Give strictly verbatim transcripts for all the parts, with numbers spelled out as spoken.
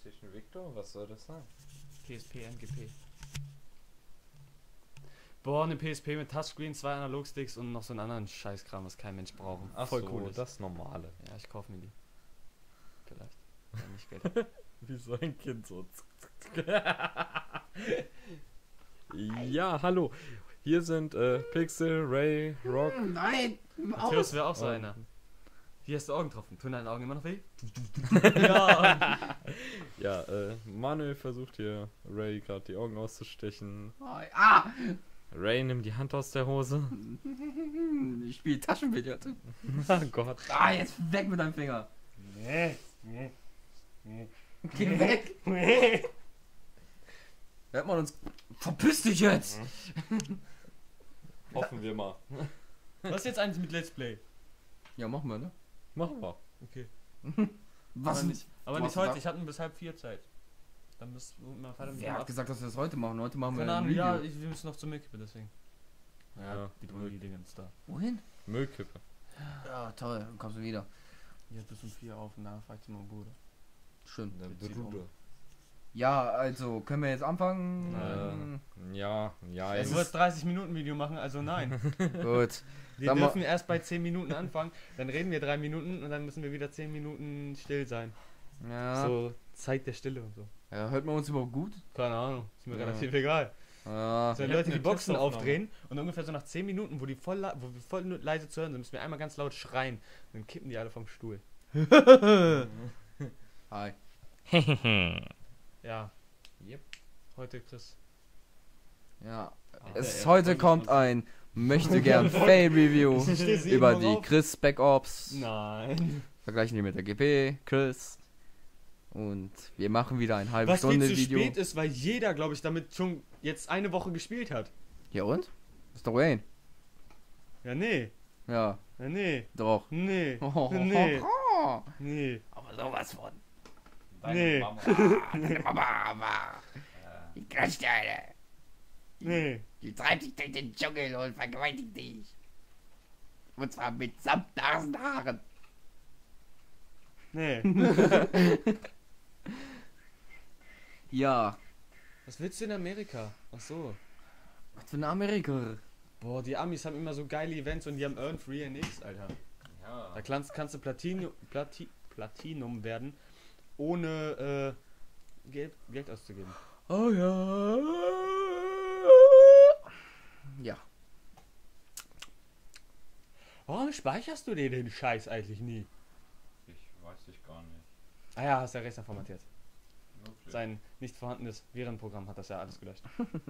PlayStation Victor? Was soll das sein? P S P, N G P. Boah, eine P S P mit Touchscreen, zwei Analogsticks und noch so einen anderen Scheißkram, was kein Mensch braucht. Ach Voll so, cool ist. das Normale. Ja, ich kaufe mir die. Vielleicht. Wenn ich Geld hab. Wie so ein Kind so. Ja, hallo. Hier sind äh, Pixel, Ray, Rock. Nein! Matthäus wäre auch so Oh. einer. Hier hast du Augen getroffen. Tun deine Augen immer noch weh? Ja. Ja, äh, Manuel versucht hier Ray gerade die Augen auszustechen. Ah! Ray nimmt die Hand aus der Hose. Ich spiele Taschenbillard. Oh Gott. Ah, jetzt weg mit deinem Finger. Nee. Nee. Nee. Geh weg. Hört man uns. Verpiss dich jetzt! Hoffen wir mal. Was ist jetzt eigentlich mit Let's Play? Ja, machen wir, ne? Machen wir. Okay. Was aber nicht, aber Du nicht hast heute, gesagt- ich hatte bis halb vier Zeit. Dann müssen wir Vater mit Wer hat gesagt, dass wir das heute machen? Heute machen wir Keine ein Ahnung, Video. ja, ich, wir müssen noch zur Müllkippe, deswegen. Ja, die Brühe-Dingens da. Wohin? Müllkippe. Ja, toll. Dann kommst du wieder. Jetzt bis um vier auf und danach fahr ich zu meinem Bruder. Schön. Der Bezieht Bruder. Ja, also, können wir jetzt anfangen? Äh, ja, ja, Ja, es du wolltest dreißig Minuten Video machen, also nein. Gut. Wir Sag mal- dürfen erst bei zehn Minuten anfangen, dann reden wir drei Minuten und dann müssen wir wieder zehn Minuten still sein. Ja. So Zeit der Stille und so. Ja, hört man uns überhaupt gut? Keine Ahnung, ist mir Ja. relativ egal. Ja. So, Ich Leute, hab die eine Boxen Testaufnahme. aufdrehen und ungefähr so nach zehn Minuten, wo die voll, la- wo wir voll nur leise zu hören sind, müssen wir einmal ganz laut schreien. Dann kippen die alle vom Stuhl. Hi. Ja, Yep. heute Chris. Ja. Ah, Es der heute Erfolg kommt ist ein möchte gern Fail Review Ich steh sie über immer die auf. Chris Spec Ops. Nein. Vergleichen die mit der G P, Chris. Und wir machen wieder ein halbe Was viel Stunde zu Video. spät ist, weil jeder, glaube ich, damit schon jetzt eine Woche gespielt hat. Ja und? Ist doch Wayne. Ja, nee. Ja, Ja, nee. doch. Nee. Nee. Nee. Aber sowas von. Nee. Mama, die Kristallne. Nee. Die treibt dich durch den Dschungel und vergewaltigt dich. Und zwar mit samt Nasenhaaren. Nee. Ja. Was willst du in Amerika? Ach so. Was für eine Amerika. Boah, die Amis haben immer so geile Events und die haben Earn Free N X, Alter. Ja. Da kannst, kannst du Platin, Plati, Platinum werden, ohne äh, Geld, Geld auszugeben. Oh ja. Ja. Warum speicherst du dir den Scheiß eigentlich nie? Ich weiß ich gar nicht. Ah ja, hast ja Rechner formatiert. Wirklich. Sein nicht vorhandenes Virenprogramm hat das ja alles gelöscht.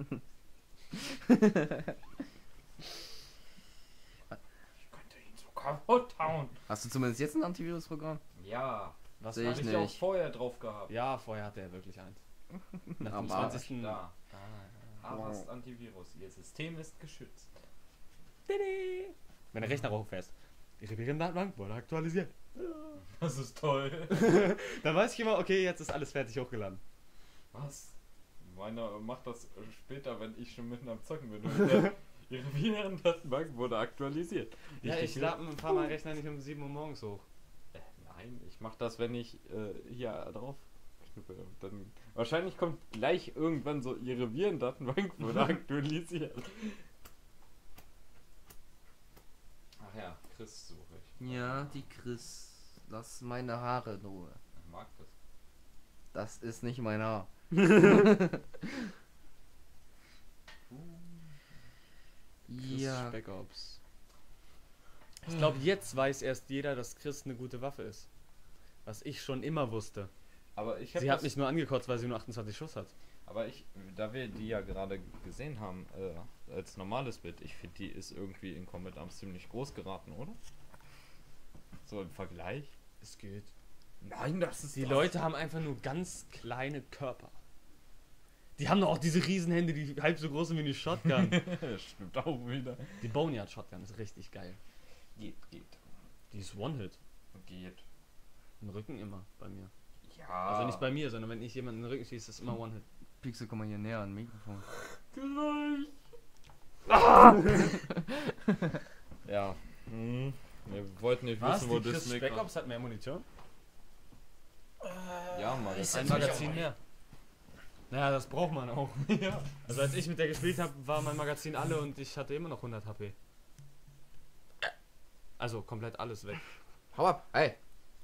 Ich könnte ihn so kaputt hauen. Hast du zumindest jetzt ein Antivirusprogramm? Ja. Was Seh war ich Hab ich? ich auch nicht. vorher drauf gehabt. Ja, vorher hatte er wirklich eins. Nach dem Aber- zwanzigsten Da. Ah, Avast Antivirus. Ihr System ist geschützt. Didi. Wenn der Rechner hochfährst. Ihre Virendatenbank wurde aktualisiert. Das ist toll. Da weiß ich immer, okay, jetzt ist alles fertig hochgeladen. Was? Meiner macht das später, wenn ich schon mitten am Zocken bin. Und der, ihre Virendatenbank wurde aktualisiert. Ja, ich denke, lade ein paar Mal Rechner nicht um sieben Uhr morgens hoch. Äh, nein, ich mach das, wenn ich äh, hier drauf knüppel. Und dann wahrscheinlich kommt gleich irgendwann so, ihre Virendatenbank wurde aktualisiert. Ach ja, Chris suche ich. Ja, die Chris. Lass meine Haare in Ruhe. Ich mag das. Das ist nicht mein Haar. Ja. Spec Ops. Ich glaube, jetzt weiß erst jeder, dass Chris eine gute Waffe ist. Was ich schon immer wusste. Aber ich hab Sie das, hat mich nur angekotzt, weil sie nur achtundzwanzig Schuss hat. aber ich, da wir die ja gerade gesehen haben, äh, als normales Bild, ich finde, die ist irgendwie in Combat Arms ziemlich groß geraten, oder? So im Vergleich. Es geht. Nein, das ist Die doch- Leute haben einfach nur ganz kleine Körper. Die haben doch auch diese Riesenhände, die halb so groß sind wie eine Shotgun. Stimmt auch wieder. Die Boneyard Shotgun ist richtig geil. Geht, geht. Die ist One-Hit. Geht. Im Rücken immer bei mir. Ja. Also nicht bei mir, sondern wenn ich jemanden in den Rücken schieße, ist es immer One-Hit. Pixel, komm mal hier näher an Mikrofon. Gleich. Ja. Hm. Wir wollten nicht Was? wissen, wo Die das Chris Mikro- Spec Ops hat mehr Munition? Ja, Ja, mal. Ist Ein natürlich Magazin auch- mehr. Naja, das braucht man auch. Ja. Also als ich mit der gespielt habe, war mein Magazin alle und ich hatte immer noch hundert H P. Also komplett alles weg. Hau ab, hey.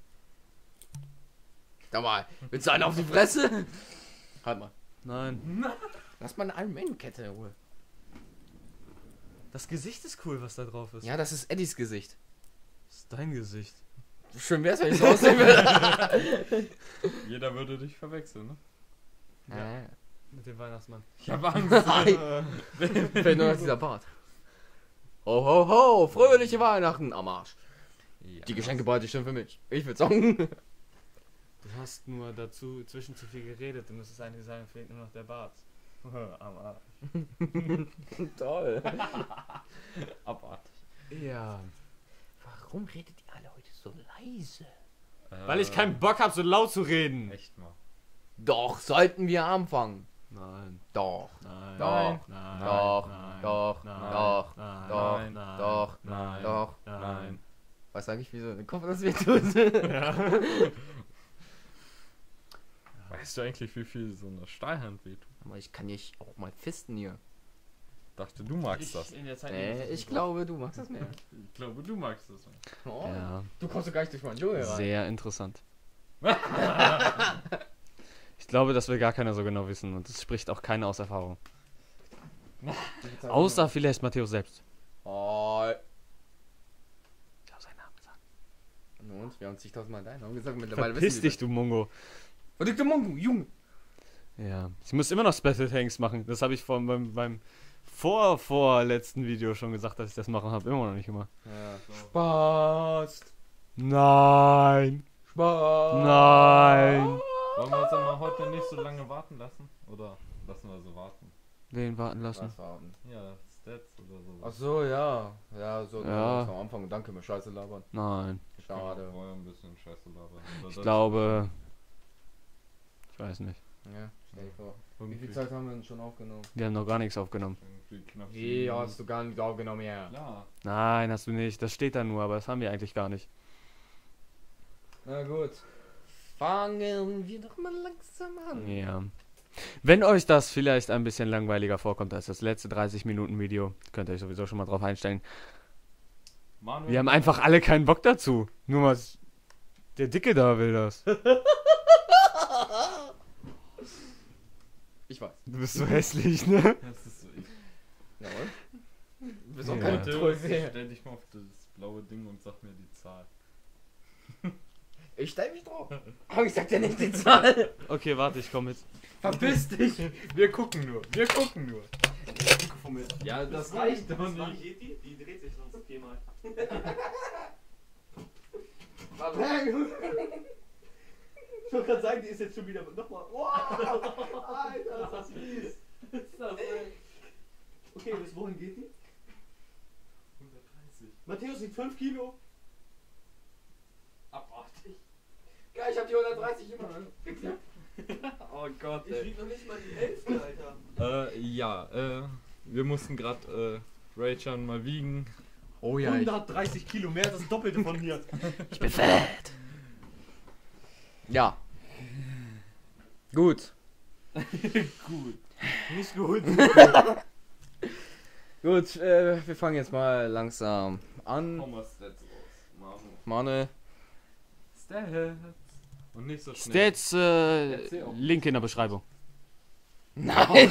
Da mal, willst du einen auf die Fresse? Halt mal. Nein. Lass mal eine Iron Man Kette in Ruhe. Das Gesicht ist cool, was da drauf ist. Ja, das ist Eddies Gesicht. Das ist dein Gesicht. Schön wär's, wenn ich so aussehen würde. Jeder würde dich verwechseln, ne? Ja. Mit dem Weihnachtsmann. Ich hab Angst. Fällt nur noch dieser Bart. Ho, ho, ho, fröhliche Weihnachten am Arsch. Ja. Die Geschenke behalte ich schon für mich. Ich würde sagen. Du hast nur dazu zwischen zu viel geredet. Du müsstest eigentlich sagen, fehlt nur noch der Bart. Am Arsch. Toll. Abartig. Ja. Warum redet ihr alle heute so leise? Weil ich keinen Bock habe, so laut zu reden. Echt mal. Doch, sollten wir anfangen. Nein. Doch. Nein. Doch. Nein. Doch. Nein. Doch. Nein. Doch. Nein. Doch. Nein. Doch. Nein. Doch. Nein. Was sag ich, wieso? Kopf, das wir tun. Weißt du eigentlich, wie viel so eine Stahlhand wehtut? Aber ich kann nicht auch mal fisten hier. Dachte, du magst das. in der Zeit Nee, ich glaube, du magst das mehr. Ich glaube, du magst das. Oh. Ja. Du kommst doch gar nicht durch meinen Junge rein. Sehr interessant. Ich glaube, das will gar keiner so genau wissen und es spricht auch keiner aus Erfahrung. Außer vielleicht Matthäus selbst. Oh. Ich habe seinen Namen gesagt. Und? Wir haben zigtausendmal deinen Namen gesagt. Mittlerweile Verpiss wissen dich, du Mongo. Verdickte Mongo, Junge. Ja. Ich muss immer noch Special Thanks machen. Das habe ich vor, beim, beim vor, vorletzten Video schon gesagt, dass ich das machen habe. Immer noch nicht gemacht. Ja. Spaß. Nein. Spaß. Nein. Wollen wir uns dann mal heute nicht so lange warten lassen? Oder lassen wir so warten? Wen warten lassen? Was warten? Ja, Stats oder so. Ach so, ja. Ja, so Ja. am Anfang. Danke, mir Scheiße labern. Nein. Schade. Vorher ein bisschen Scheiße labern. Oder Ich das- glaube. Ich weiß nicht. Ja, stell dir vor. Wie irgendwie- viel Zeit haben wir denn schon aufgenommen? Wir haben noch gar nichts aufgenommen. irgendwie knapp Wie sieben hast du gar nicht aufgenommen, ja. Klar. Nein, hast du nicht. Das steht da nur, aber das haben wir eigentlich gar nicht. Na gut. Fangen wir doch mal langsam an. Ja. Wenn euch das vielleicht ein bisschen langweiliger vorkommt als das letzte dreißig Minuten Video, könnt ihr euch sowieso schon mal drauf einstellen. Manuel, Wir haben einfach alle keinen Bock dazu. Nur mal s- der Dicke da will das. Ich weiß. Du bist so hässlich, ne? Das ist so ich. Ja, und? Du bist auch Ja. keine Matthäus, Trophäe. stell dich mal auf das blaue Ding und sag mir die Zahl. Ich stell mich drauf. Aber ich sag dir nicht die Zahl. Okay, warte, ich komme mit. Verpiss dich. Wir gucken nur. Wir gucken nur. Ja, das reicht doch nicht. Die, die dreht sich sonst viermal. Ich wollte gerade sagen, die ist jetzt schon wieder nochmal. Oh, Alter, ist das fies. Ist das, ey. Okay, bis wohin geht die? hundertdreißig. Matthäus wiegt fünf Kilo. Abartig. Geil, ich hab die hundertdreißig immer noch. Oh Gott, Ich wieg noch nicht mal die Hälfte, Alter. Äh, ja, äh, wir mussten gerade äh, Raychan mal wiegen. Oh ja, ich, hundertdreißig Kilo, mehr als das Doppelte von mir. ich bin fett. Ja. Gut. Gut. Nicht gut. Gut, äh, wir fangen jetzt mal langsam an. Hau mal Stats raus. Manu. Manuel. Stats. Und nicht so schnell. Stats, äh, Erzähl auch. Link in der Beschreibung. Nein.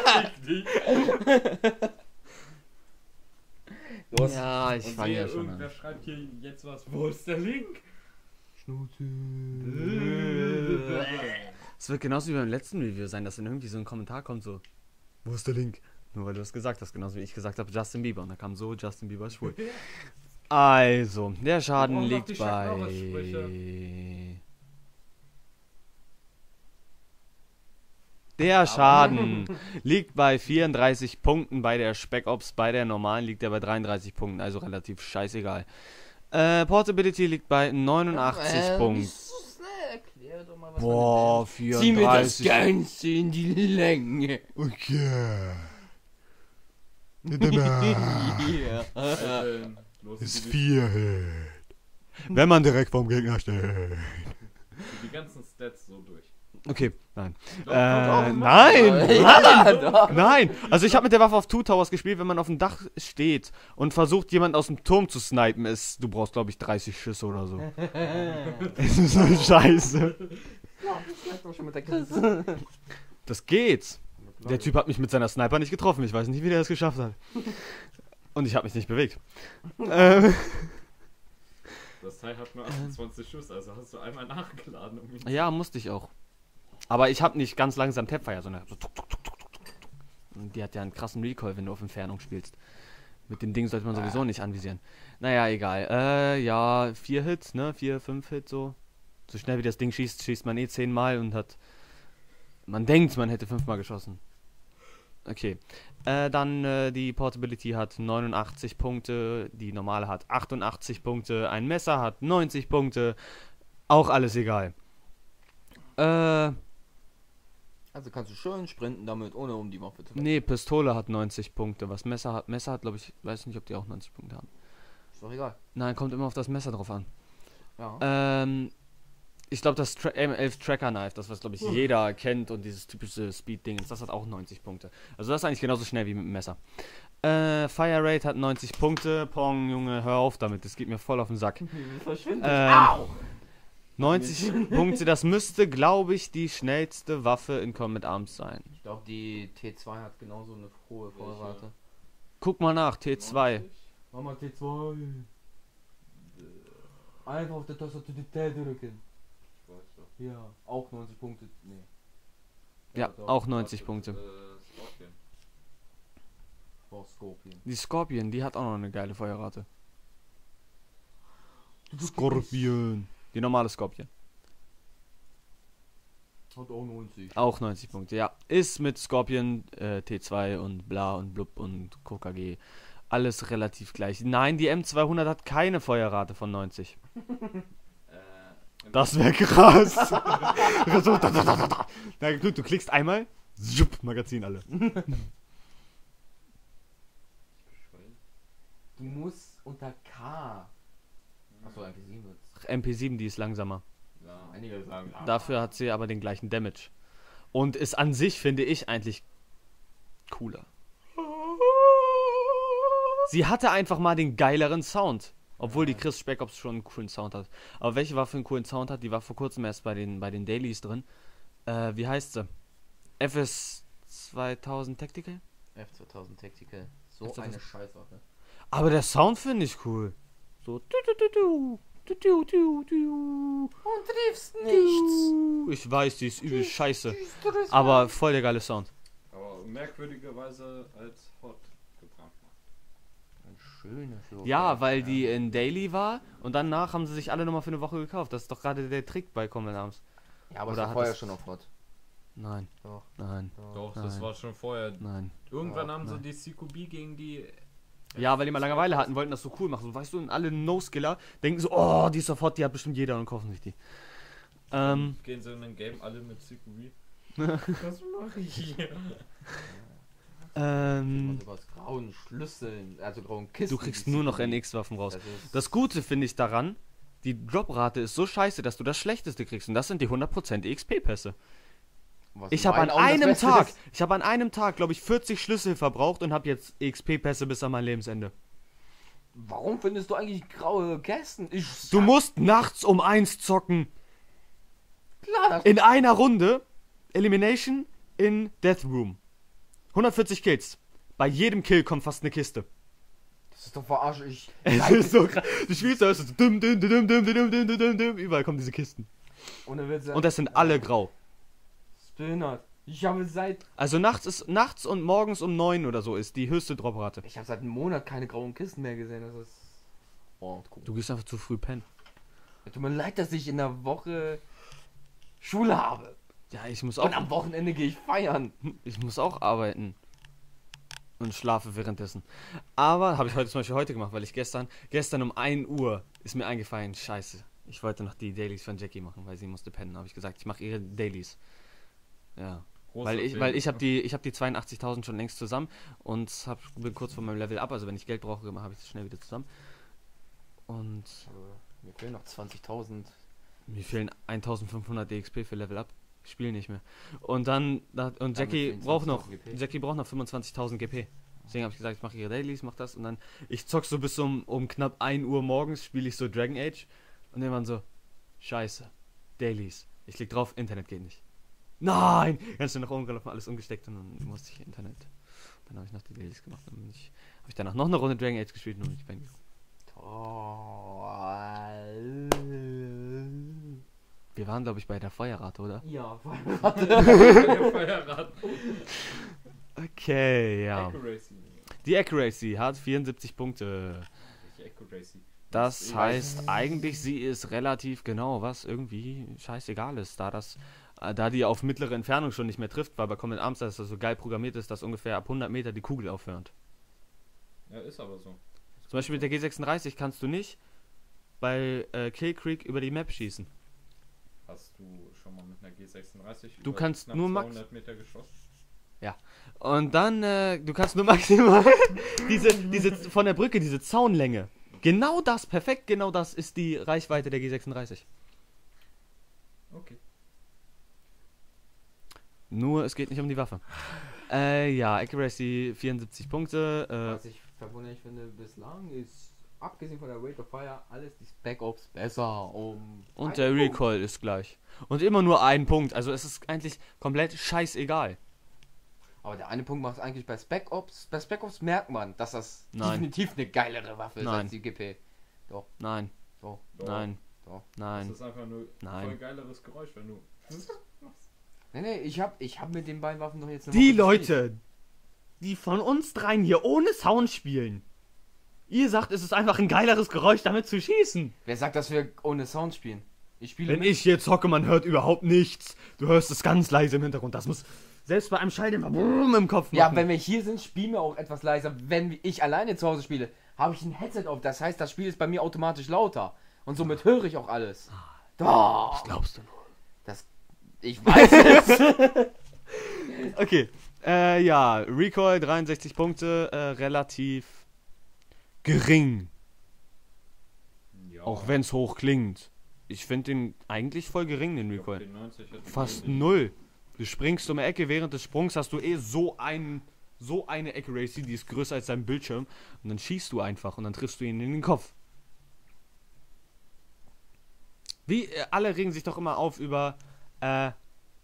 Los. Ja, ich Und fange sehe, ja schon irgendwer an. schreibt hier jetzt was. Wo ist der Link? Es wird genauso wie beim letzten Review sein, dass dann irgendwie so ein Kommentar kommt, so, wo ist der Link? Nur weil du es gesagt hast, genauso wie ich gesagt habe, Justin Bieber. Und da kam so, Justin Bieber ist schwul. Also, der Schaden brauchen noch liegt die bei... Chuck Der Schaden liegt bei vierunddreißig Punkten, bei der Spec Ops, bei der normalen liegt er bei dreiunddreißig Punkten, also relativ scheißegal. Äh, Portability liegt bei neunundachtzig Äh, Punkten. nicht so schnell. Erklär doch mal, was Boah, man denn- Zieh mir das vierunddreißig. Ganze in die Länge. Okay. Ja. Äh, los Ist die- vier Hit. Wenn man direkt vorm Gegner steht. die ganzen Stats so durch. Okay, nein. Doch, Äh, doch, doch, nein! Ja, doch. Nein! Also ich habe mit der Waffe auf Two Towers gespielt, wenn man auf dem Dach steht und versucht, jemanden aus dem Turm zu snipen, ist, du brauchst, glaube ich, dreißig Schüsse oder so. Es ist so scheiße. Doch schon mit der Chris. Das geht. Der Typ hat mich mit seiner Sniper nicht getroffen. Ich weiß nicht, wie der es geschafft hat. Und ich habe mich nicht bewegt. ähm, Das Teil hat nur achtundzwanzig Schuss, also hast du einmal nachgeladen. Um ihn ja, musste ich auch. Aber ich habe nicht ganz langsam Tapfire, sondern so tuk, tuk, tuk, tuk, tuk, tuk. Und die hat ja einen krassen Recoil, wenn du auf Entfernung spielst. Mit dem Ding sollte man sowieso nicht anvisieren. Naja, egal. Äh, ja, vier Hits, ne? Vier, fünf Hits so. So schnell wie das Ding schießt, schießt man eh zehnmal und hat... Man denkt, man hätte fünfmal geschossen. Okay. Äh, dann äh, die Portability hat neunundachtzig Punkte, die normale hat achtundachtzig Punkte, ein Messer hat neunzig Punkte. Auch alles egal. Äh, Also kannst du schön sprinten damit, ohne um die Waffe zu wechseln. nee, Pistole hat neunzig Punkte. Was Messer hat, Messer hat, glaube ich, weiß nicht, ob die auch neunzig Punkte haben. Ist doch egal. Nein, kommt immer auf das Messer drauf an. Ja. Ähm, ich glaube, das Tra M elf Tracker Knife, das was, glaube ich, jeder kennt und dieses typische Speed-Ding, das hat auch neunzig Punkte. Also das ist eigentlich genauso schnell wie mit dem Messer. Äh, Fire Rate hat neunzig Punkte. Pong, Junge, hör auf damit, das geht mir voll auf den Sack. Verschwindet. Ähm, Au! neunzig Punkte, das müsste, glaube ich, die schnellste Waffe in Combat Arms sein. Ich glaube, die T zwei hat genauso eine hohe Vorrate. Guck mal nach, T zwei. Mach mal T zwei. Einfach auf der Tastatur die T drücken. Ja, auch neunzig Punkte. Nee. Ja, doch. auch neunzig Punkte. Äh, Scorpion. Oh, Scorpion. Die Scorpion, die hat auch noch eine geile Feuerrate. Scorpion. Die normale Scorpion. Hat auch neunzig. Auch neunzig Punkte, ja. Ist mit Scorpion, äh, T zwei und bla und blub und K K G alles relativ gleich. Nein, die M zweihundert hat keine Feuerrate von neunzig. Äh, Das wäre krass. So, da, da, da, da, da. Na gut, du klickst einmal, zup, Magazin alle. Du musst unter K. Achso, M P sieben wird's. M P sieben, die ist langsamer. Ja. Einige sagen. ah, Dafür hat sie aber den gleichen Damage. Und ist an sich, finde ich, eigentlich cooler. Sie hatte einfach mal den geileren Sound. Obwohl die Chris Spec Ops schon einen coolen Sound hat. Aber welche Waffe einen coolen Sound hat, die war vor kurzem erst bei den, bei den Dailies drin. Äh, wie heißt sie? F S zweitausend Tactical? F zweitausend Tactical. So F zweitausend. eine Scheißwaffe. Aber der Sound finde ich cool. So. Du, du, du, du. Du, du, du, du. Und triffst Du. Ich weiß, die ist übel scheiße. Aber voll der geile Sound. Aber merkwürdigerweise als Hot gebrandmarkt. Ein schöner Show. Ja, weil die in Daily war und danach haben sie sich alle nochmal für eine Woche gekauft. Das ist doch gerade der Trick bei Combat Arms. Ja, aber Oder es war hat vorher das- schon auf Hot. Nein, Doch. nein, Doch, Nein. das war schon vorher. nein. Irgendwann Ja, haben sie nein. die C Q B gegen die. Ja, weil die mal Langeweile hatten, wollten das so cool machen. So, weißt du, und alle No-Skiller denken so, oh, die ist sofort, die hat bestimmt jeder und kaufen sich die. Ähm, Gehen sie in ein Game alle mit C Q B. Was mache ich hier? ähm, Und du hast grauen Schlüsseln, also grauen Kisten. du kriegst die nur noch C Q B. N X-Waffen raus. Das ist Das Gute finde ich daran, die Droprate ist so scheiße, dass du das Schlechteste kriegst. Und das sind die hundert Prozent E X P-Pässe. was Ich in habe an meinen Augen das einem Beste Tag, ist. ich habe an einem Tag, glaube ich, vierzig Schlüssel verbraucht und habe jetzt E X P-Pässe bis an mein Lebensende. Warum findest du eigentlich graue Kästen? Ich Du musst nachts um eins zocken. klar, das, In einer Runde Elimination in Death Room. hundertvierzig Kills. Bei jedem Kill kommt fast eine Kiste. das ist doch verarscht. Ich Es ist so krass. Du spielst da, ist so dum, dum, dum, dum, dum, dum, dum, dum, dum. Überall kommen diese Kisten. ohne Witz. Und das sind alle grau. Spinnert. Ich habe seit Also nachts ist nachts und morgens um neun oder so ist die höchste Droprate. ich habe seit einem Monat keine grauen Kisten mehr gesehen. Das ist oh, cool. Du gehst einfach zu früh pennen. Tut mir leid, dass ich in der Woche Schule habe. Ja, ich muss auch Und am Wochenende gehe ich feiern. ich muss auch arbeiten. Und schlafe währenddessen. Aber habe ich heute zum Beispiel heute gemacht, weil ich gestern, gestern um ein Uhr ist mir eingefallen, scheiße, ich wollte noch die Dailies von Jackie machen, weil sie musste pennen. Habe ich gesagt, ich mache ihre Dailies. Ja. Großer Weil ich, Film. weil ich habe die, ich habe die zweiundachtzigtausend schon längst zusammen und hab, bin kurz vor meinem Level up. Also wenn ich Geld brauche, habe ich das schnell wieder zusammen. Und Aber mir fehlen noch zwanzigtausend Mir fehlen eintausendfünfhundert D X P für Level Up. Ich spiele nicht mehr. Und dann, da- und Jackie braucht noch, vierundzwanzigtausend G P. Jackie braucht noch fünfundzwanzigtausend G P. Deswegen habe ich gesagt, ich mache ihre Dailies, mach das und dann, ich zock so bis um, um knapp ein Uhr morgens, spiele ich so Dragon Age und irgendwann so, scheiße, Dailies. Ich klick drauf, Internet geht nicht. Nein! Ganz schnell nach oben gelaufen, alles umgesteckt und dann musste ich Internet. Dann habe ich noch die Dailies gemacht und dann habe ich danach noch eine Runde Dragon Age gespielt und bin ich pennen gegangen. Wir waren, glaube ich, bei der Feuerrate, oder? Ja, Feuerrad. Okay, ja. Accuracy. Die Accuracy hat vierundsiebzig Punkte. Welche Accuracy? Das Ich heißt, eigentlich sie ist relativ genau, was irgendwie scheißegal ist, da das, äh, da die auf mittlere Entfernung schon nicht mehr trifft, weil bei Comet Arms das so geil programmiert ist, dass ungefähr ab hundert Meter die Kugel aufhört. Ja, ist aber so. Zum Beispiel mit der G sechsunddreißig kannst du nicht bei äh, Kill Creek über die Map schießen. Hast du schon mal mit einer G sechsunddreißig Du über kannst knapp nur Max- zweihundert Meter geschossen? Und dann, äh, du kannst nur maximal diese, diese von der Brücke, diese Zaunlänge. Genau das, perfekt genau das ist die Reichweite der G sechsunddreißig. Okay. Nur, es geht nicht um die Waffe. Äh, ja, Accuracy vierundsiebzig Punkte. Äh, Was ich verwunderlich finde, bislang ist, abgesehen von der Rate of Fire, alles die Spec Ops besser. Um und der Recoil ist gleich. Und immer nur ein Punkt. Also es ist eigentlich komplett scheißegal. Aber der eine Punkt macht es eigentlich bei Spec Ops. Bei Spec Ops merkt man, dass das Nein. definitiv eine geilere Waffe ist Nein. als die G P. Nein, So. Doch. nein, Doch. Das nein. ist einfach nur Nein. voll geileres Geräusch, wenn du. Nee, nee, ich hab, ich hab mit den beiden Waffen doch jetzt eine Die Woche gespielt. Leute, die von uns dreien hier ohne Sound spielen. Ihr sagt, es ist einfach ein geileres Geräusch, damit zu schießen. Wer sagt, dass wir ohne Sound spielen? Ich spiele Wenn mit. ich hier zocke, man hört überhaupt nichts. Du hörst es ganz leise im Hintergrund. Das muss selbst bei einem Schalldämpfer brumm im Kopf machen. Ja, wenn wir hier sind, spielen wir auch etwas leiser. Wenn ich alleine zu Hause spiele, habe ich ein Headset auf. Das heißt, das Spiel ist bei mir automatisch lauter. Und somit höre ich auch alles. Doch. Was glaubst du nur? Das, ich weiß es. Okay, äh, ja, Recoil dreiundsechzig Punkte, äh, relativ gering, Ja. auch wenn es hoch klingt. Ich finde den eigentlich voll gering, den Ich glaub, Recoil. den neunzig hätte ich Fast nicht. null. Du springst um die Ecke, während des Sprungs hast du eh so ein, so eine Accuracy, die ist größer als dein Bildschirm und dann schießt du einfach und dann triffst du ihn in den Kopf. Wie, äh, alle regen sich doch immer auf über, äh,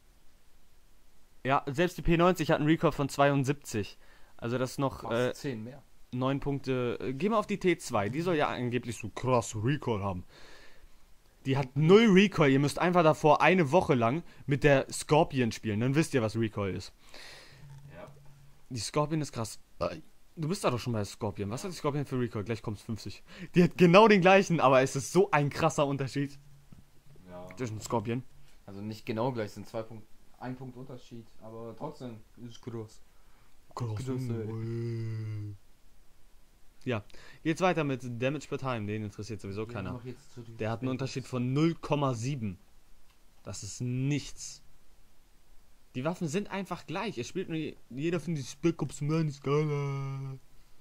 ja, selbst die P neunzig hat einen Recoil von zweiundsiebzig. Also das ist noch äh, zehn mehr. neun Punkte. Äh, geh mal auf die T zwei, die soll ja angeblich so krass Recoil haben. Die hat null Recoil, ihr müsst einfach davor eine Woche lang mit der Scorpion spielen, dann wisst ihr, was Recoil ist. Ja. Die Scorpion ist krass. Du bist da doch schon bei Scorpion. Was hat die Scorpion für Recoil? Gleich kommt's fünfzig. Die hat genau den gleichen, aber es ist so ein krasser Unterschied Ja. zwischen Scorpion. Also nicht genau gleich, sind zwei Punkt, ein Punkt Unterschied. Aber trotzdem ist groß. Krass. ey. Ja, geht's weiter mit Damage per Time, den interessiert sowieso keiner. Der hat einen Unterschied von null Komma sieben. Das ist nichts. Die Waffen sind einfach gleich. Es spielt nur jeder von diesen Spec Ops mehr in die Skala.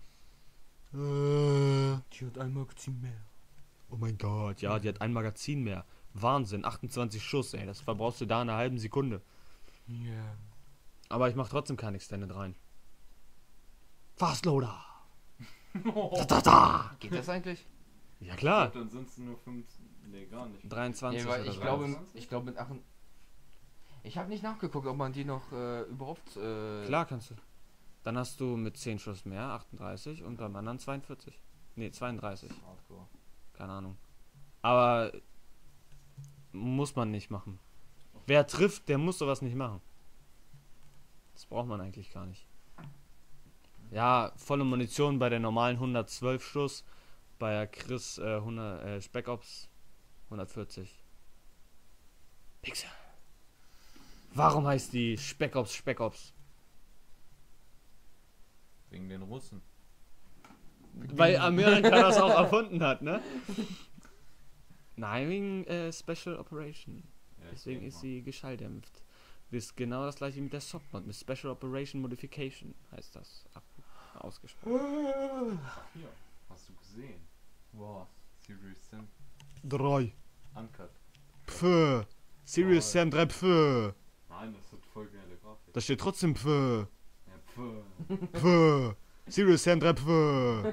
Äh. Die hat ein Magazin mehr. Oh mein Gott, ja, die hat ein Magazin mehr. Wahnsinn, achtundzwanzig Schuss, ey. Das verbrauchst du da in einer halben Sekunde. Ja. Aber ich mach trotzdem kein Extended rein. Fastloader. Da, da, da. Geht das eigentlich? Ja Ich klar. glaub, dann sind es nur fünf. Nee, gar nicht. dreiundzwanzig Nee, weil oder ich so. glaube, dreiundzwanzig? ich glaube mit acht. Ich habe nicht nachgeguckt, ob man die noch äh, überhaupt. Äh, Klar kannst du. Dann hast du mit zehn Schuss mehr, achtunddreißig und beim anderen zweiundvierzig. Nee, zweiunddreißig. Hardcore. Keine Ahnung. Aber muss man nicht machen. Wer trifft, der muss sowas nicht machen. Das braucht man eigentlich gar nicht. Ja, volle Munition bei der normalen hundertzwölf Schuss, bei der Chris äh, hundert, äh, Spec Ops hundertvierzig. Pixel. Warum heißt die Spec Ops Spec Ops? Wegen den Russen. Weil Amerika das auch erfunden hat, ne? Nein, wegen äh, Special Operation. Ja, ich Deswegen denk ist mal. sie geschalldämpft. Das ist genau das gleiche mit der Softmod, mit Special Operation Modification heißt das ab, ausgesprochen. Hier, hast du gesehen? Was? Serious Sim Drei. Uncut. Pfö. Serious Oh. Sam drei Pfö. Nein, das wird voll geile Grafik. Da steht trotzdem Pfö. Ja, pfuh. Pfö. Serious Sam drei Pfö.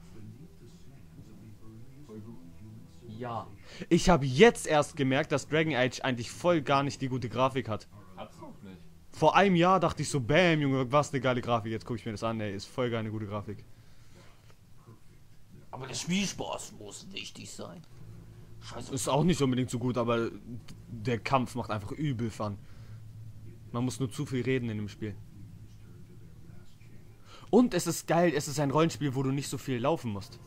Voll gut. Ja. Ich habe jetzt erst gemerkt, dass Dragon Age eigentlich voll gar nicht die gute Grafik hat. Hat's noch nicht. Vor einem Jahr dachte ich so, bam, Junge, was eine geile Grafik. Jetzt gucke ich mir das an, ey, ist voll geil eine gute Grafik. Aber der Spielspaß muss wichtig sein. Scheiße. Ist auch nicht unbedingt so gut, aber der Kampf macht einfach übel Fun. Man muss nur zu viel reden in dem Spiel. Und es ist geil, es ist ein Rollenspiel, wo du nicht so viel laufen musst.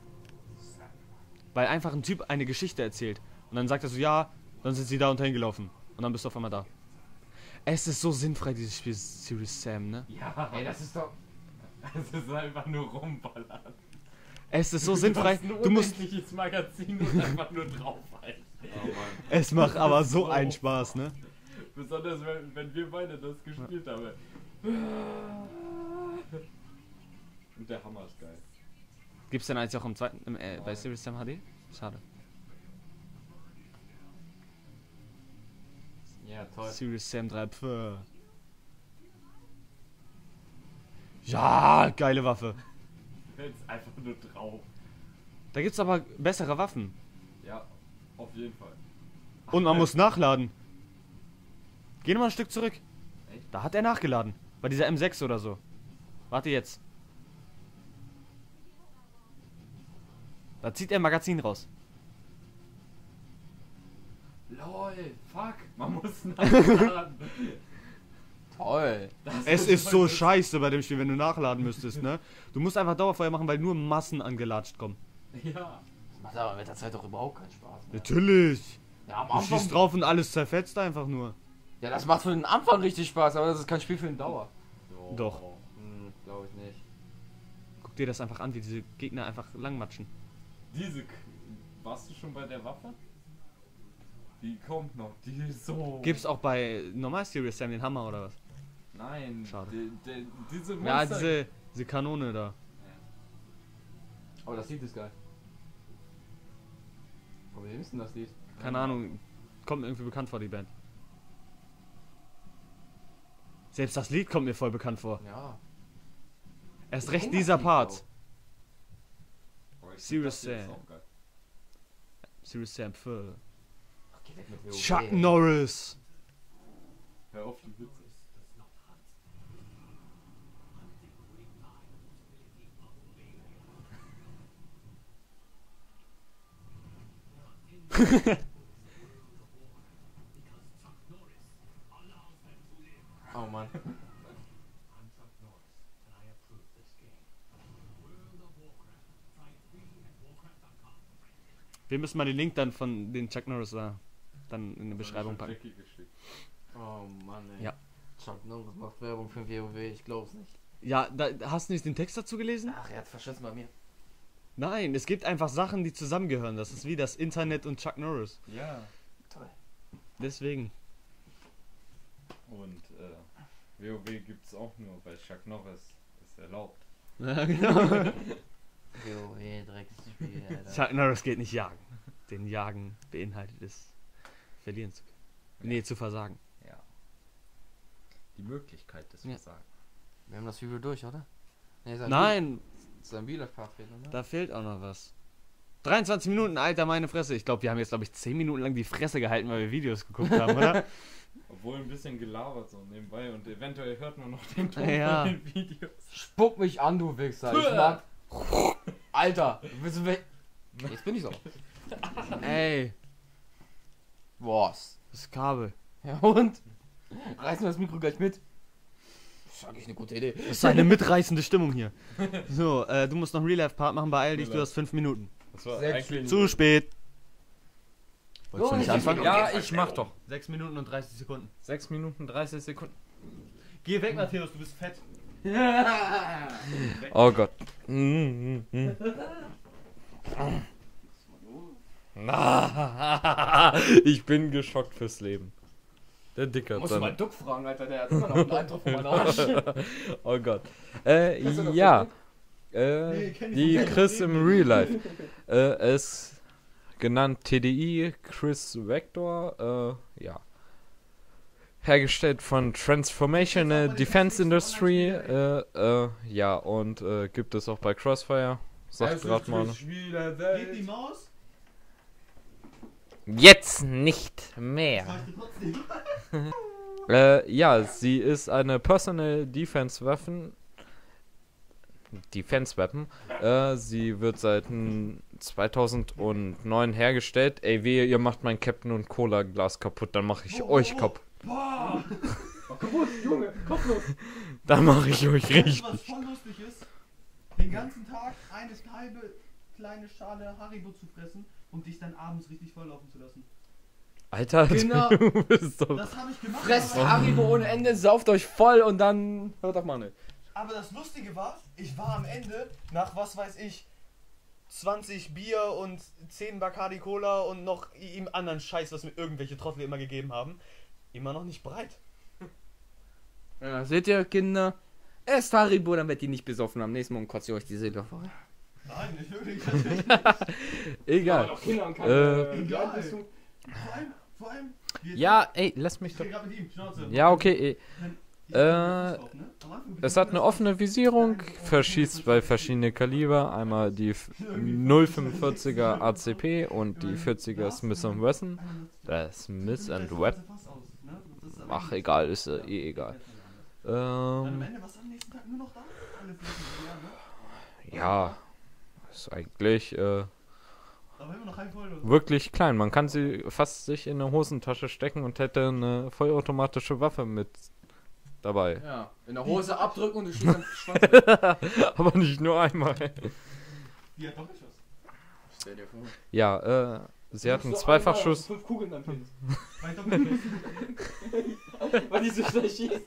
Weil einfach ein Typ eine Geschichte erzählt. Und dann sagt er so, ja, dann sind sie da und hingelaufen. Und dann bist du auf einmal da. Es ist so sinnfrei, dieses Spiel Serious Sam, ne? Ja, Ey, das ist doch. es ist einfach nur rumballern. Es ist so sinnfrei. Du, hast ein Du musst. unendliches Magazin und einfach nur draufhalten. Oh Mann. Es macht aber so einen Spaß, ne? Besonders wenn, wenn wir beide das gespielt haben. Und der Hammer ist geil. Gibt's denn eigentlich auch im zweiten, im, äh, bei Serious Sam H D? Schade. Ja, toll. Serious Sam drei Pfö. Ja, geile Waffe. Jetzt einfach nur drauf. Da gibt's aber bessere Waffen. Ja, auf jeden Fall. Und man muss nachladen. Geh nochmal ein Stück zurück. Echt? Da hat er nachgeladen. Bei dieser M sechs oder so. Warte jetzt. Da zieht er ein Magazin raus. LOL, fuck, man muss nachladen. Toll. Das Es ist so voll- scheiße bei dem Spiel, wenn du nachladen müsstest, ne? Du musst einfach Dauerfeuer machen, weil nur Massen angelatscht kommen. Ja. Das macht aber mit der Zeit doch überhaupt keinen Spaß mehr. Natürlich. Ja, am Du Anfang. schießt drauf und alles zerfetzt einfach nur. Ja, das macht für den Anfang richtig Spaß, aber das ist kein Spiel für den Dauer. So. Doch. Hm, glaube ich nicht. Guck dir das einfach an, wie diese Gegner einfach langmatschen. Diese. K Warst du schon bei der Waffe? Die kommt noch, die ist so. Gibt's auch bei normal Serious Sam den Hammer oder was? Nein, Schade. Die, die, diese Monster. Ja, diese, diese Kanone da. Aber das Lied ist geil. Von wem ist denn das Lied? Keine Ahnung, kommt mir irgendwie bekannt vor, die Band. Selbst das Lied kommt mir voll bekannt vor. Ja. Erst Ich recht kenn das dieser Lied Part. Oh, ich find Serious das hier ist Sam. auch geil. Serious Sam für Ach, geh weg mit W O W. Chuck Norris. Hör auf die Witze. Oh Mann. Wir müssen mal den Link dann von den Chuck Norris da dann in die Beschreibung packen. Jackie geschickt. Oh Mann, ey. Ja. Chuck Norris macht Werbung für W O W, ich glaub's nicht. Ja, da, hast du nicht den Text dazu gelesen? Ach, er hat verschissen bei mir. Nein, es gibt einfach Sachen, die zusammengehören. Das ist wie das Internet und Chuck Norris. Ja. Toll. Deswegen. Und äh, W O W gibt's auch nur, weil Chuck Norris ist erlaubt. Ja, genau. W O W, Drecksspiel, Alter. Chuck Norris geht nicht jagen. Den Jagen beinhaltet es, verlieren zu können. Nee, zu versagen. Ja. Die Möglichkeit des Ja. Versagens. Wir haben das Video durch, oder? Nee, sein Nein, Sein Bielef-Part fehlt, oder? da fehlt auch noch was. dreiundzwanzig Minuten, Alter, meine Fresse. Ich glaube, wir haben jetzt, glaube ich, zehn Minuten lang die Fresse gehalten, weil wir Videos geguckt haben, oder? Obwohl ein bisschen gelabert so nebenbei und eventuell hört man noch den Ton Ja. von den Videos. Spuck mich an, du Wichser. Ich mag. Alter, bist du weg? Jetzt bin ich so. Ey, Was? das Kabel. Ja und? Reißen wir das Mikro gleich mit? Das ist eigentlich eine gute Idee. Das ist eine mitreißende Stimmung hier. So, äh, du musst noch einen Real-Life-Part machen, beeil dich, du hast fünf Minuten. Das war Sechs eigentlich Minuten. Zu spät. So, Wolltest du nicht nicht anfangen? okay, Ja, ich mach doch. sechs Minuten und dreißig Sekunden. sechs Minuten dreißig Sekunden. Geh weg, Matthäus, du bist fett. Oh Gott. Ich bin geschockt fürs Leben. Der Dicker hat Musst du mal seine... Duck fragen, Alter, der hat immer noch einen Eindruck von meinem Arsch. Oh Gott. Äh, Kennst du noch ja. Duck? Äh, Nee, kenn ich die nicht. Chris im Real Life. Äh, es genannt T D I Chris Vector, äh, ja. Hergestellt von Transformational Defense Industry, äh, äh, ja, und äh, gibt es auch bei Crossfire. Sagt gerade mal. Geht die Maus? Jetzt nicht mehr. Sag ich dir trotzdem. Äh, ja, sie ist eine Personal Defense Weapon. Defense Weapon. Äh, sie wird seit n- zweitausendneun hergestellt. Ey, wehe, ihr macht mein Captain und Cola Glas kaputt, dann mache ich Wo, wo, euch wo? kaputt. Boah! Kaputt, Junge, kopflos. Dann mache ich euch Weißt du, richtig. was voll lustig ist? Den ganzen Tag eine halbe kleine Schale Haribo zu fressen und dich dann abends richtig volllaufen zu lassen. Alter, Genau. du bist doch... Das habe ich gemacht. Fresst aber, Haribo ohne Ende, sauft euch voll und dann hört doch mal nicht. aber das Lustige war, ich war am Ende nach, was weiß ich, zwanzig Bier und zehn Bacardi Cola und noch ihm anderen Scheiß, was mir irgendwelche Trottel immer gegeben haben, immer noch nicht bereit. Ja, seht ihr, Kinder? Esst Haribo, dann werdet ihr nicht besoffen. Am nächsten Morgen kotzt ihr euch die Seele voll. Nein, nicht wirklich. natürlich. Egal. Kinder und Äh, Egal. Vor allem, vor allem. wir- Ja, ey, lass mich Ich doch... rede gerade mit ihm, Schnauze. Ja, okay, ey. Ich- Äh, Am Anfang- Es hat eine offene Visierung, verschießt bei verschiedene Kaliber, einmal die f- null fünfundvierziger A C P und die vierziger Smith and Wesson. Äh, Smith and Wesson. Ach, egal, ist äh, eh egal. Dann am Ähm, Ende, was am nächsten Tag nur noch da? Alle Flächen, ja, ne? ja, ist eigentlich äh, Aber immer noch halb voll. Oder? wirklich klein. Man kann sie fast sich in eine Hosentasche stecken und hätte eine vollautomatische Waffe mit dabei. Ja, in der Hose abdrücken und du schießt am Schwanz. Aber nicht nur einmal. Die hat Doppelschuss. Stell dir vor. Ja, äh, sie hat einen So Zweifachschuss. einmal Fünf Kugeln dann findest. Bei Doppelschuss. Weil die so schnell schießt.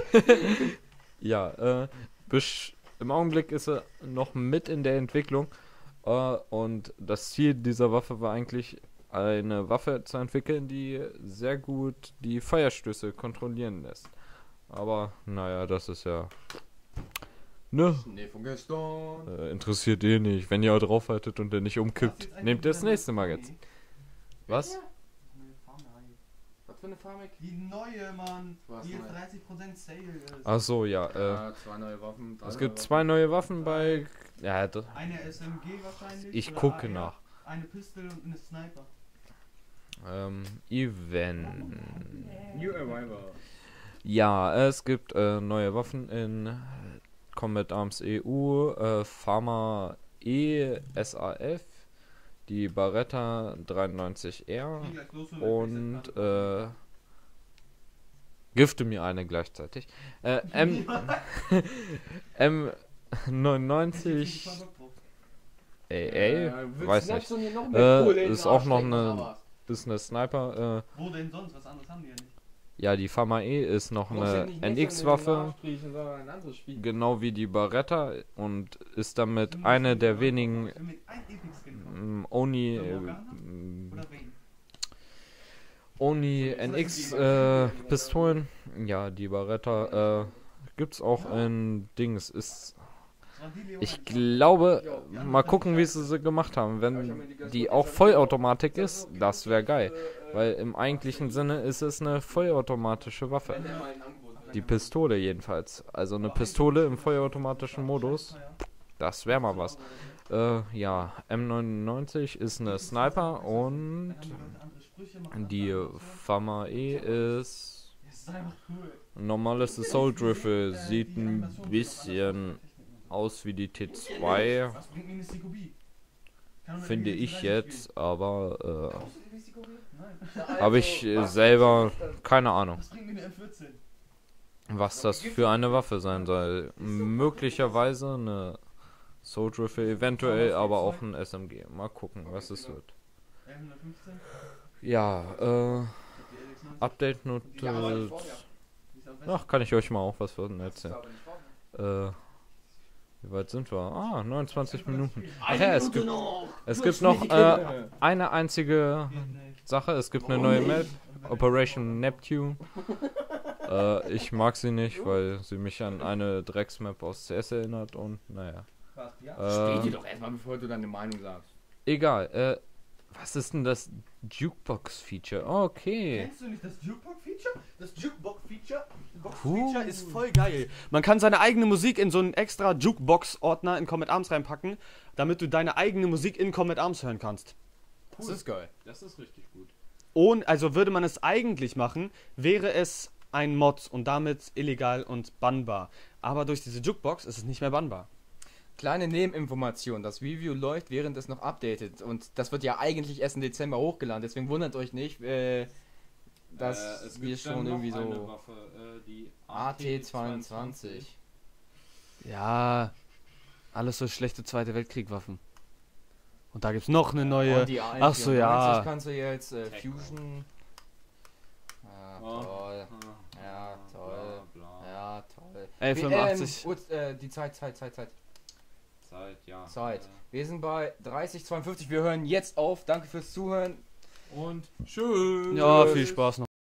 Ja, äh, besch- im Augenblick ist er noch mit in der Entwicklung. Äh, und das Ziel dieser Waffe war eigentlich, eine Waffe zu entwickeln, die sehr gut die Feuerstöße kontrollieren lässt. Aber, naja, das ist ja. Ne? Nee, von gestern. Äh, interessiert eh nicht. Wenn ihr draufhaltet und der nicht umkippt, nehmt ihr das nächste Mal jetzt. Was? Was für eine Farmik? Die neue, Mann. Was Die jetzt neu? dreißig Prozent Sale ist. Ach so, ja. Äh, Ja, zwei neue Waffen. drei es neue gibt Waffen. zwei neue Waffen bei. Ja, d- Eine S M G wahrscheinlich. ich oder gucke A R, nach. Eine Pistol und eine Sniper. Ähm, Event. New Arrival. Ja, es gibt äh, neue Waffen in Combat Arms E U, äh, Pharma E S A F, die Barretta dreiundneunzig R Geh gleich los, wenn wir und Preset äh, gifte mir eine gleichzeitig. Äh, M, M neunundneunzig, ey, ey, weiß nicht. Äh, ist auch noch eine- ist eine Sniper, äh, Wo denn sonst? Was anderes haben die ja nicht. ja, die Pharma E ist noch eine N X-Waffe. Genau wie die Barretta und ist damit eine der wenigen Ich will mit einem Epic-Skin kommen. mm, Oni äh, Morgana? mm, Oder wen? Oni N X äh, Pistolen. Ja, die Barretta äh, gibt's auch in Dings. Ist Das waren die Leonen, ich die- glaube, mal gucken, wie sie sie gemacht haben. Wenn die auch Vollautomatik ist, das wäre geil, weil im eigentlichen Sinne ist es eine vollautomatische Waffe. Die Pistole jedenfalls. Also eine Pistole im vollautomatischen Modus. Das wäre mal was. Äh, ja, M neunundneunzig ist eine Sniper und Dann haben die Leute andere Sprüche, machen die andere Sachen. Pharma E ist Das ist einfach cool. ein normales Assault Rifle. Sieht ein bisschen aus wie die T zwei, Was bringt mir eine C Q B? Kann man finde irgendwie ich dreißig jetzt, spielen? aber Brauchst du die C Q B? Nein. äh, habe ich äh, selber keine Ahnung, Was bringt mir eine M vierzehn? was das für eine Waffe sein soll. Möglicherweise eine Assault Rifle, eventuell aber auch ein S M G. Mal gucken, was es wird. L hundertfünfzehn? Ja, äh, Die L X neunzig? Update Note. Die ist am besten. Ach, kann ich euch mal auch was von erzählen. Äh, wie weit sind wir? Ah, neunundzwanzig Minuten. Ach ja, es gibt, es gibt noch äh, eine einzige Sache. Es gibt eine neue Map, Operation Neptune. Äh, ich mag sie nicht, weil sie mich an eine Drecksmap aus C S erinnert und naja. Was? Ja? Steh dir Äh, doch erstmal, bevor du deine Meinung sagst. egal. Äh, Was ist denn das Jukebox-Feature? Okay. Kennst du nicht das Jukebox-Feature? Das Jukebox-Feature Feature ist voll geil. Man kann seine eigene Musik in so einen extra Jukebox-Ordner in Comet Arms reinpacken, damit du deine eigene Musik in Comet Arms hören kannst. Das ist geil. Das ist richtig gut. Und, also würde man es eigentlich machen, wäre es ein Mod und damit illegal und bannbar. Aber durch diese Jukebox ist es nicht mehr bannbar. Kleine Nebeninformation, das Review läuft, während es noch updatet. Und das wird ja eigentlich erst im Dezember hochgeladen, deswegen wundert euch nicht, äh, dass äh, es wir gibt schon dann noch irgendwie eine so Waffe, äh, die A T zweiundzwanzig. Ja, alles so schlechte Zweite Weltkrieg-Waffen. Und da gibt's noch eine neue. Und die A Ach so, ja. kannst du jetzt äh, Techno. Fusion. Ja, Oh. toll. Ah, Ja, toll. Bla, bla. Ja, toll. Ey, Wir- fünfundachtzig. Ähm, Urs, äh, die Zeit, Zeit, Zeit, Zeit. Zeit, ja. Zeit. Äh, Wir sind bei dreißig zweiundfünfzig. Wir hören jetzt auf. Danke fürs Zuhören. Und tschüss. Ja, viel Spaß noch.